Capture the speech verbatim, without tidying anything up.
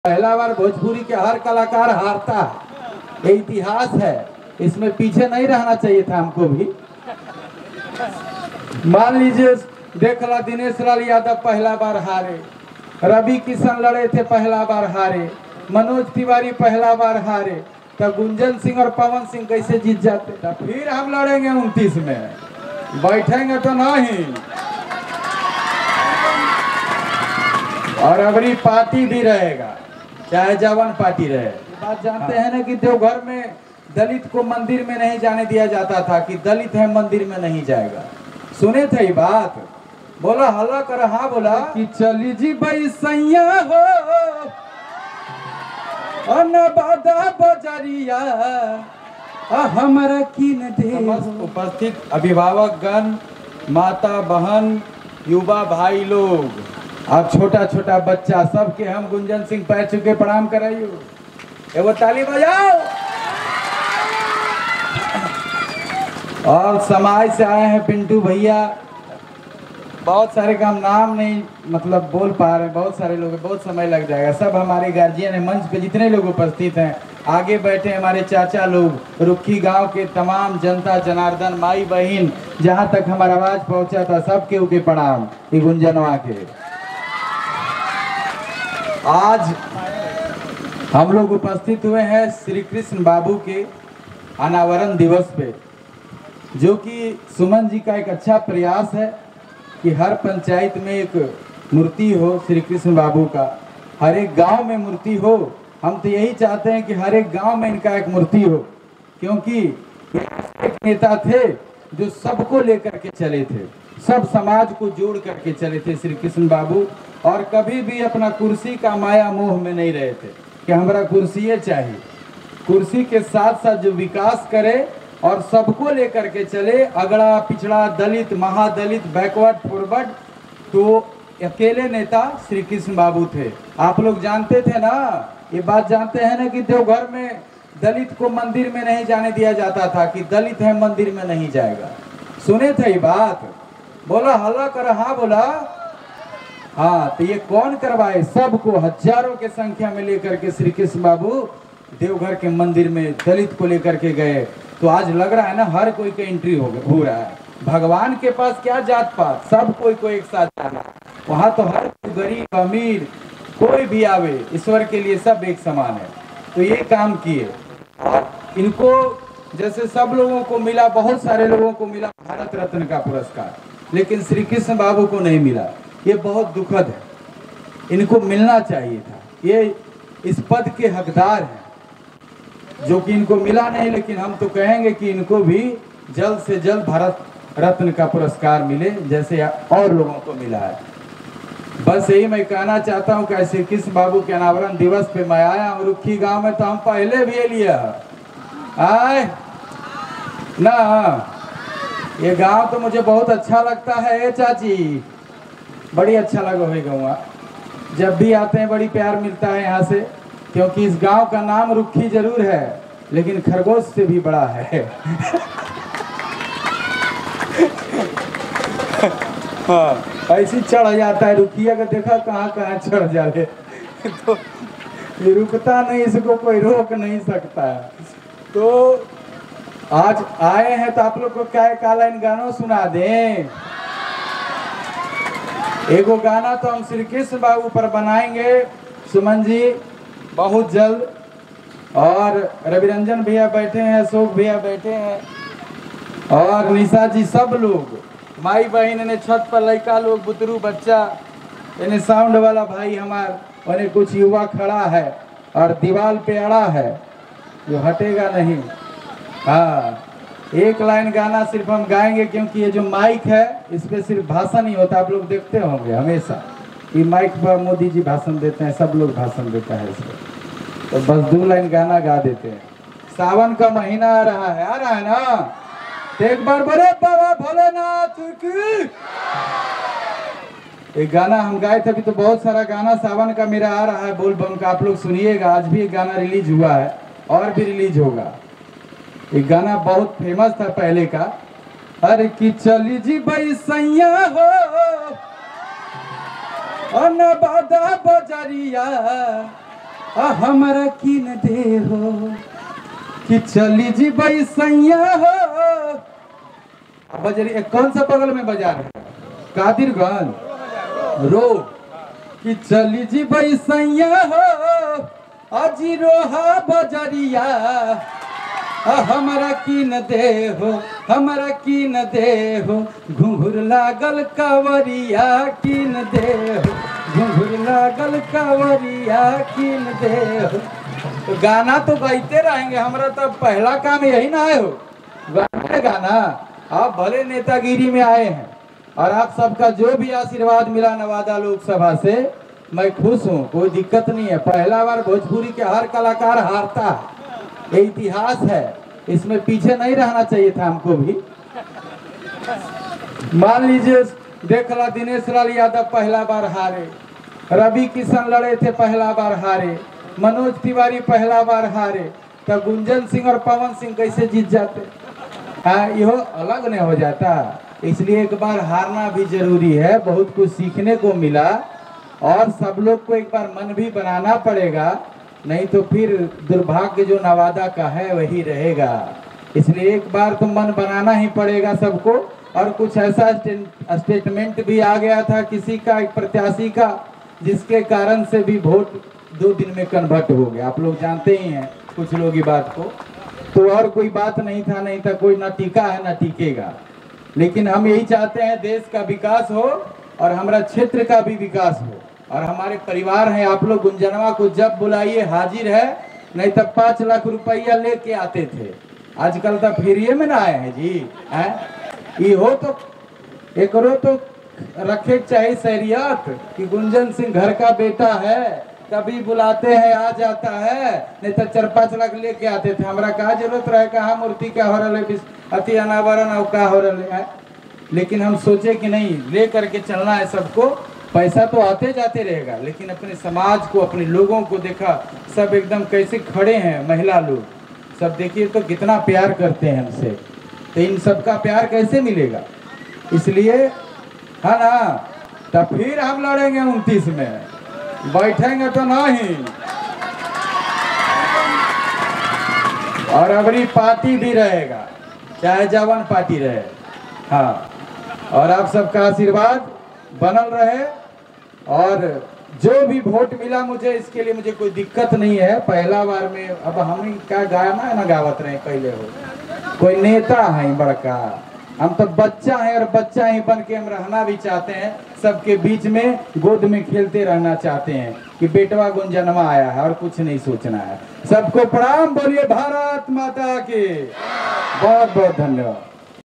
पहला बार भोजपुरी के हर कलाकार हारता है, ये इतिहास है, इसमें पीछे नहीं रहना चाहिए था हमको भी। मान लीजिए देख ला, दिनेश लाल यादव पहला बार हारे, रवि किशन लड़े थे पहला बार हारे, मनोज तिवारी पहला बार हारे, तो गुंजन सिंह और पवन सिंह कैसे जीत जाते? तो फिर हम लड़ेंगे उनतीस में, बैठेंगे तो नहीं। और अबरी पार्टी भी रहेगा, चाहे जवान पार्टी रहे। बात जानते हैं ना कि देवघर में दलित को मंदिर में नहीं जाने दिया जाता था, कि दलित है मंदिर में नहीं जाएगा। सुने थे ये बात? बोला हल्ला कर, हाँ बोला कि चली जी भाई सैया हो अनबादा बजरिया हमारा कीन दे। उपस्थित अभिभावक गण, माता बहन, युवा भाई लोग, अब छोटा छोटा बच्चा, सबके हम गुंजन सिंह पैर चुके प्रणाम कराइयो, एगो ताली बजाओ। और समाज से आए हैं पिंटू भैया, बहुत सारे का हम नाम नहीं मतलब बोल पा रहे, बहुत सारे लोग, बहुत समय लग जाएगा। सब हमारे गार्जियन है, मंच पे जितने लोग उपस्थित हैं, आगे बैठे हमारे चाचा लोग, रुखी गांव के तमाम जनता जनार्दन, माई बहन, जहां तक हमारा आवाज पहुंचा था सबके उके प्रणाम। ये गुंजनवा के आज हम लोग उपस्थित हुए हैं श्री कृष्ण बाबू के अनावरण दिवस पे, जो कि सुमन जी का एक अच्छा प्रयास है कि हर पंचायत में एक मूर्ति हो श्री कृष्ण बाबू का, हर एक गांव में मूर्ति हो। हम तो यही चाहते हैं कि हर एक गांव में इनका एक मूर्ति हो, क्योंकि एक नेता थे जो सबको लेकर के चले थे, सब समाज को जोड़ करके चले थे श्री कृष्ण बाबू, और कभी भी अपना कुर्सी का माया मोह में नहीं रहे थे कि हमारा कुर्सी चाहिए। कुर्सी के साथ साथ जो विकास करे और सबको लेकर के चले, अगड़ा पिछड़ा, दलित, महादलित, बैकवर्ड, फॉरवर्ड, तो अकेले नेता श्री कृष्ण बाबू थे। आप लोग जानते थे ना, ये बात जानते हैं ना कि देवघर में दलित को मंदिर में नहीं जाने दिया जाता था, कि दलित है मंदिर में नहीं जाएगा। सुने थे ये बात? बोला हल्ला कर, हाँ बोला हाँ। तो ये कौन करवाए? सबको हजारों के संख्या में लेकर के श्री कृष्ण बाबू देवघर के मंदिर में दलित को लेकर के गए। तो आज लग रहा है ना हर कोई का एंट्री हो हो रहा है। भगवान के पास क्या जात पात, सब कोई को एक साथ जाना। वहाँ तो हर गरीब अमीर कोई भी आवे, ईश्वर के लिए सब एक समान है। तो ये काम किए, और इनको जैसे सब लोगों को मिला, बहुत सारे लोगों को मिला भारत रत्न का पुरस्कार, लेकिन श्री कृष्ण बाबू को नहीं मिला। ये बहुत दुखद है, इनको मिलना चाहिए था। ये इस पद के हकदार हैं, जो कि इनको मिला नहीं, लेकिन हम तो कहेंगे कि इनको भी जल्द से जल्द भारत रत्न का पुरस्कार मिले, जैसे और लोगों को मिला है। बस यही मैं कहना चाहता हूँ कि श्री कृष्ण बाबू के अनावरण दिवस पे मैं आया हूँ रुखी गांव में, तो हम पहले भी लिया आए ना। ये गांव तो मुझे बहुत अच्छा लगता है। ए चाची, बड़ी अच्छा लगा होगा, जब भी आते हैं बड़ी प्यार मिलता है यहाँ से, क्योंकि इस गांव का नाम रुखी जरूर है, लेकिन खरगोश से भी बड़ा है। हाँ, ऐसी चढ़ जाता है रुखिया का, देखा कहाँ कहाँ चढ़ जाते। तो ये रुकता नहीं, इसको कोई रोक नहीं सकता है। तो आज आए हैं तो आप लोग को क्या एक लाइन गाना सुना दें। एगो गाना तो हम श्री कृष्ण बाबू पर बनाएंगे, सुमन जी बहुत जल्द, और रविरंजन भैया बैठे हैं, अशोक भैया बैठे हैं, और निशा जी, सब लोग, माई बहन ने छत पर, लड़का लोग, बुतरू बच्चा, यानी साउंड वाला भाई हमार, और कुछ युवा खड़ा है, और दीवार पे अड़ा है जो हटेगा नहीं। हाँ, एक लाइन गाना सिर्फ हम गाएंगे, क्योंकि ये जो माइक है इस पे सिर्फ भाषण ही होता है। आप लोग देखते होंगे हमेशा ये माइक पर मोदी जी भाषण देते हैं, सब लोग भाषण देता है इसमें, तो बस दो लाइन गाना गा देते हैं। सावन का महीना आ रहा है, आ रहा है ना, तो एक बार बोले बाबा भोलेनाथ की। एक गाना हम गाए थे, अभी तो बहुत सारा गाना सावन का मेरा आ रहा है बोल बम का, आप लोग सुनिएगा। आज भी एक गाना रिलीज हुआ है, और भी रिलीज होगा। एक गाना बहुत फेमस था पहले का, अरे कि चली जी भाई सैया हो अनबादा बजरिया हमरा कीन दे हो कि चली जी बई सैया हो। बजरी कौन सा बगल में बाजार है? कादिरगंज रोड। कि चली जी बई सैया हो अजी रोहा बजरिया हमरा कीन दे हो, हमरा कीन दे हो, घुंघुर लागल कावरिया कीन दे हो, घुंघुर लागल कावरिया कीन दे हो। तो गाना तो गाइते रहेंगे, हमारा तो पहला काम यही ना है हो गाना। आप भले नेतागिरी में आए हैं और आप सबका जो भी आशीर्वाद मिला नवादा लोकसभा से मैं खुश हूँ, कोई दिक्कत नहीं है। पहला बार भोजपुरी के हर कलाकार हारता है, ये इतिहास है, इसमें पीछे नहीं रहना चाहिए था हमको भी। मान लीजिए देख ला दिनेश लाल यादव पहला बार हारे, रवि किशन लड़े थे पहला बार हारे, मनोज तिवारी पहला बार हारे, तो गुंजन सिंह और पवन सिंह कैसे जीत जाते? हाँ, यो अलग नहीं हो जाता। इसलिए एक बार हारना भी जरूरी है, बहुत कुछ सीखने को मिला और सब लोग को एक बार मन भी बनाना पड़ेगा, नहीं तो फिर दुर्भाग्य जो नवादा का है वही रहेगा। इसलिए एक बार तो मन बनाना ही पड़ेगा सबको। और कुछ ऐसा स्टेटमेंट भी आ गया था किसी का, एक प्रत्याशी का, जिसके कारण से भी वोट दो दिन में कन्वर्ट हो गया। आप लोग जानते ही हैं कुछ लोग की बात को। तो और कोई बात नहीं था, नहीं था कोई, ना टीका है ना टिकेगा। लेकिन हम यही चाहते हैं देश का विकास हो और हमारा क्षेत्र का भी विकास हो। और हमारे परिवार हैं, आप लोग गुंजनवा को जब बुलाइए हाजिर है, नहीं तब पाँच लाख रुपया लेके आते थे, आजकल तो फ्रीए में ना आए हैं जी। हैं हो तो एक रो तो रखे चाहिए शहरियत कि गुंजन सिंह घर का बेटा है, कभी बुलाते हैं आ जाता है, नहीं तो चार पाँच लाख लेके आते थे। हमारा क्या जरूरत रहे, कहा मूर्ति क्या हो रहा है, अति अनावरण और क्या हो रहा है। लेकिन हम सोचे कि नहीं, ले करके चलना है सबको। पैसा तो आते जाते रहेगा, लेकिन अपने समाज को, अपने लोगों को देखा सब एकदम कैसे खड़े हैं, महिला लोग सब देखिए तो कितना प्यार करते हैं हमसे। तो इन सब का प्यार कैसे मिलेगा? इसलिए है ना, तब फिर हम लड़ेंगे उनतीस में, बैठेंगे तो नहीं। और अबरी पार्टी भी रहेगा, चाहे जवान पार्टी रहे। हाँ, और आप सबका आशीर्वाद बनल रहे। और जो भी वोट मिला मुझे, इसके लिए मुझे कोई दिक्कत नहीं है। पहला बार में अब हम क्या गाना है ना गावत रहे पहले हो, कोई नेता है बड़का, हम तो बच्चा है और बच्चा ही बन के हम रहना भी चाहते हैं। सबके बीच में गोद में खेलते रहना चाहते हैं कि बेटवा गुंजनवा आया है और कुछ नहीं सोचना है। सबको प्रणाम, बोलिए भारत माता की। बहुत बहुत धन्यवाद।